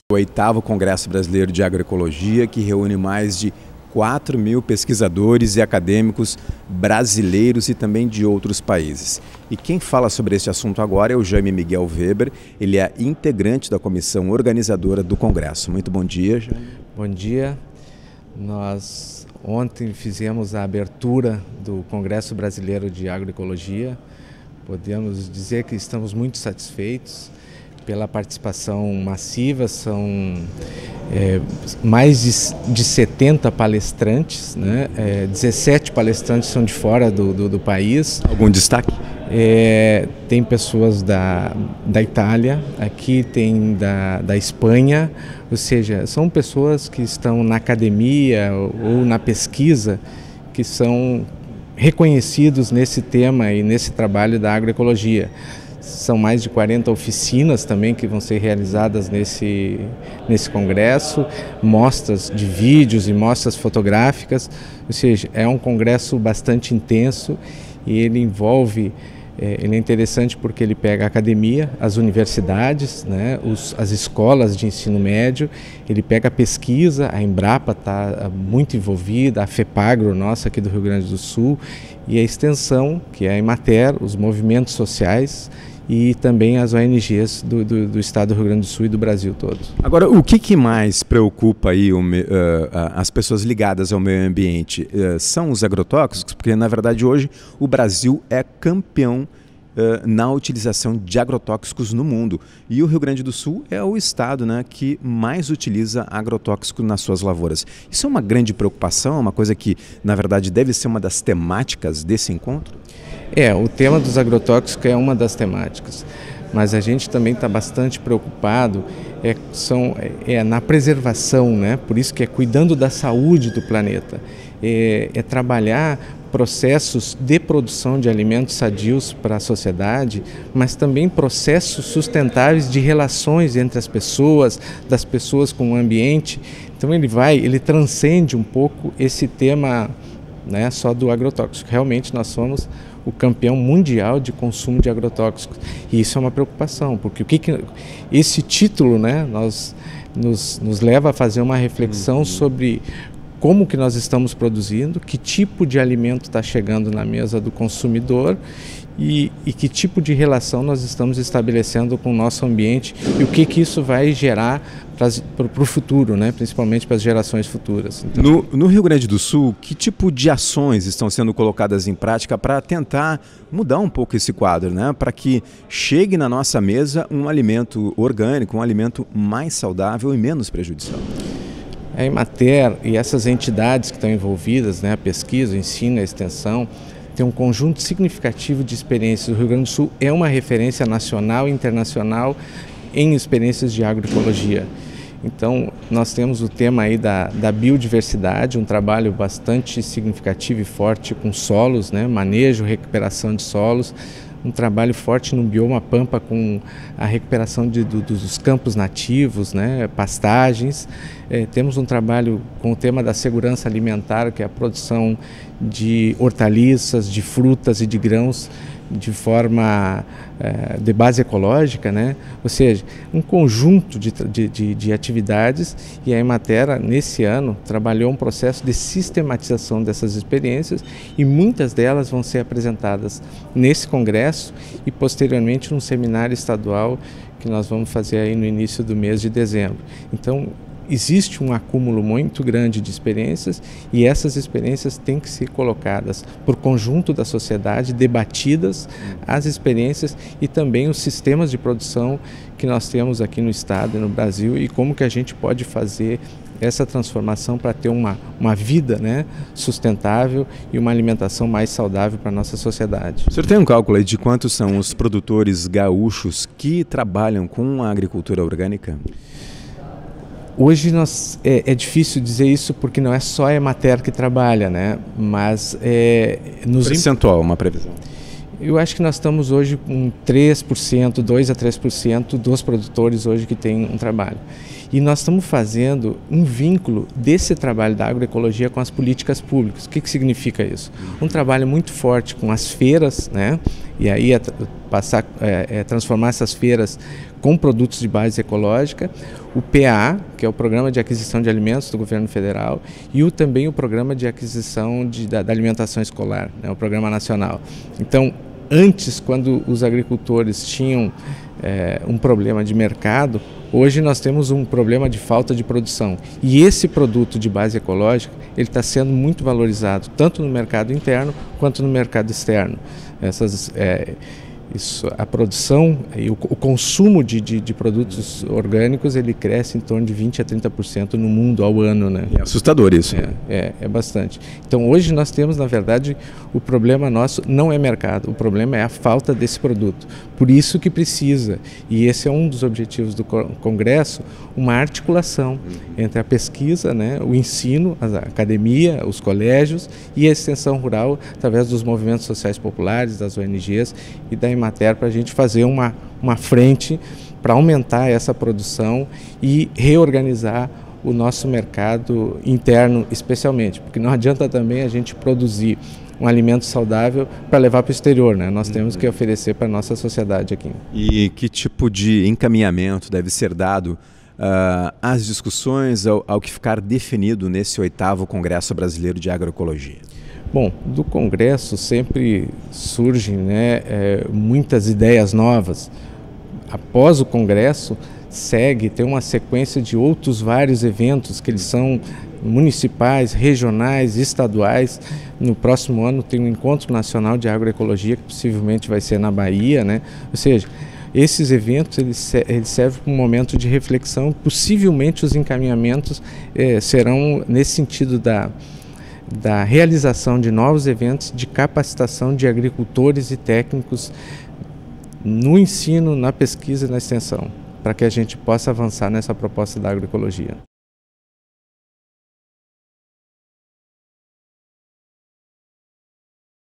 O 8º Congresso Brasileiro de Agroecologia, que reúne mais de 4.000 pesquisadores e acadêmicos brasileiros e também de outros países. E quem fala sobre esse assunto agora é o Jaime Miguel Weber, ele é integrante da comissão organizadora do Congresso. Muito bom dia, Jaime. Bom dia. Nós ontem fizemos a abertura do Congresso Brasileiro de Agroecologia. Podemos dizer que estamos muito satisfeitos pela participação massiva, são mais de 70 palestrantes, né? 17 palestrantes são de fora do país. Algum destaque? Tem pessoas da Itália, aqui tem da Espanha, ou seja, são pessoas que estão na academia ou na pesquisa, que são reconhecidos nesse tema e nesse trabalho da agroecologia. São mais de 40 oficinas também que vão ser realizadas nesse congresso, mostras de vídeos e mostras fotográficas, ou seja, é um congresso bastante intenso e ele envolve, ele é interessante porque ele pega a academia, as universidades, né, as escolas de ensino médio, ele pega a pesquisa, a Embrapa está muito envolvida, a FEPAGRO nossa aqui do Rio Grande do Sul, e a extensão, que é a Emater, os movimentos sociais, e também as ONGs do estado do Rio Grande do Sul e do Brasil todo. Agora, o que mais preocupa aí as pessoas ligadas ao meio ambiente? São os agrotóxicos? Porque, na verdade, hoje o Brasil é campeão na utilização de agrotóxicos no mundo. E o Rio Grande do Sul é o estado, né, que mais utiliza agrotóxico nas suas lavouras. Isso é uma grande preocupação, uma coisa que, na verdade, deve ser uma das temáticas desse encontro? O tema dos agrotóxicos é uma das temáticas, mas a gente também está bastante preocupado na preservação, né? Por isso que é cuidando da saúde do planeta, trabalhar processos de produção de alimentos sadios para a sociedade, mas também processos sustentáveis de relações entre as pessoas, das pessoas com o ambiente. Então ele transcende um pouco esse tema, né, só do agrotóxico. Realmente nós somos o campeão mundial de consumo de agrotóxicos e isso é uma preocupação, porque esse título, né, nos leva a fazer uma reflexão sobre como que nós estamos produzindo, que tipo de alimento está chegando na mesa do consumidor e que tipo de relação nós estamos estabelecendo com o nosso ambiente e o que isso vai gerar para o futuro, né? Principalmente para as gerações futuras. Então, no Rio Grande do Sul, que tipo de ações estão sendo colocadas em prática para tentar mudar um pouco esse quadro, né? Para que chegue na nossa mesa um alimento orgânico, um alimento mais saudável e menos prejudicial? A Emater e essas entidades que estão envolvidas, né, a pesquisa, o ensino, a extensão, tem um conjunto significativo de experiências. O Rio Grande do Sul é uma referência nacional e internacional em experiências de agroecologia. Então, nós temos o tema aí da biodiversidade, um trabalho bastante significativo e forte com solos, né, manejo, recuperação de solos, um trabalho forte no bioma pampa com a recuperação dos campos nativos, né, pastagens. Temos um trabalho com o tema da segurança alimentar, que é a produção de hortaliças, de frutas e de grãos de forma de base ecológica, né? Ou seja, um conjunto de atividades, e a Emater, nesse ano, trabalhou um processo de sistematização dessas experiências e muitas delas vão ser apresentadas nesse congresso e posteriormente num seminário estadual que nós vamos fazer aí no início do mês de dezembro. Então, existe um acúmulo muito grande de experiências e essas experiências têm que ser colocadas por conjunto da sociedade, debatidas as experiências e também os sistemas de produção que nós temos aqui no estado e no Brasil e como que a gente pode fazer essa transformação para ter uma vida, né, sustentável e uma alimentação mais saudável para a nossa sociedade. O senhor tem um cálculo aí de quantos são os produtores gaúchos que trabalham com a agricultura orgânica? Hoje é difícil dizer isso porque não é só a Emater que trabalha, né? Mas percentual, uma previsão. Eu acho que nós estamos hoje com 3%, 2 a 3% dos produtores hoje que têm um trabalho. E nós estamos fazendo um vínculo desse trabalho da agroecologia com as políticas públicas. O que significa isso? Um trabalho muito forte com as feiras, né? e aí transformar essas feiras com produtos de base ecológica, o PA, que é o Programa de Aquisição de Alimentos do Governo Federal, e também o Programa de Aquisição da Alimentação Escolar, né, o Programa Nacional. Então, antes, quando os agricultores tinham um problema de mercado, hoje nós temos um problema de falta de produção. E esse produto de base ecológica, ele está sendo muito valorizado, tanto no mercado interno quanto no mercado externo. A produção e o consumo de produtos orgânicos, ele cresce em torno de 20% a 30% no mundo ao ano, né? É assustador isso. É bastante. Então hoje nós temos, na verdade, o problema nosso não é mercado, o problema é a falta desse produto. Por isso que precisa, e esse é um dos objetivos do Congresso, uma articulação entre a pesquisa, né, o ensino, a academia, os colégios e a extensão rural, através dos movimentos sociais populares, das ONGs e da Emater, para a gente fazer uma frente para aumentar essa produção e reorganizar o nosso mercado interno, especialmente, porque não adianta também a gente produzir um alimento saudável para levar para o exterior, né? Nós temos que oferecer para a nossa sociedade aqui. E que tipo de encaminhamento deve ser dado às discussões ao que ficar definido nesse 8º Congresso Brasileiro de Agroecologia? Bom, do Congresso sempre surgem, né, muitas ideias novas. Após o Congresso, tem uma sequência de outros vários eventos que eles são municipais, regionais, estaduais. No próximo ano tem um Encontro Nacional de Agroecologia, que possivelmente vai ser na Bahia, né? Ou seja, esses eventos eles servem para um momento de reflexão. Possivelmente os encaminhamentos serão nesse sentido da realização de novos eventos de capacitação de agricultores e técnicos no ensino, na pesquisa e na extensão, para que a gente possa avançar nessa proposta da agroecologia.